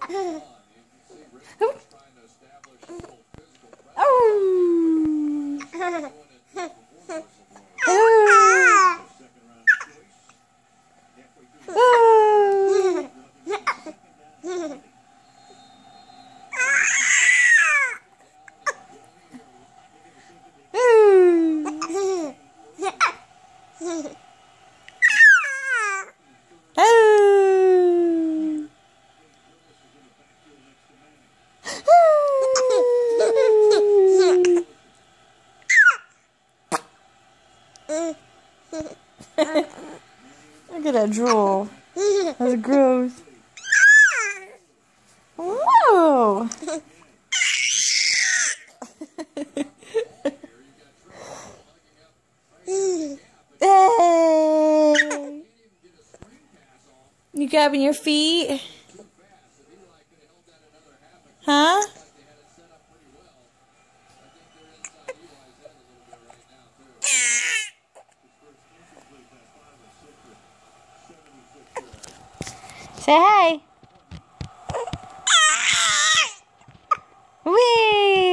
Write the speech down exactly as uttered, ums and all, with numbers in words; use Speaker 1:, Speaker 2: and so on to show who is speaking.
Speaker 1: Look at that drool. That's gross. Whoa! Hey! You grabbing your feet? Huh? Say hey. Whee!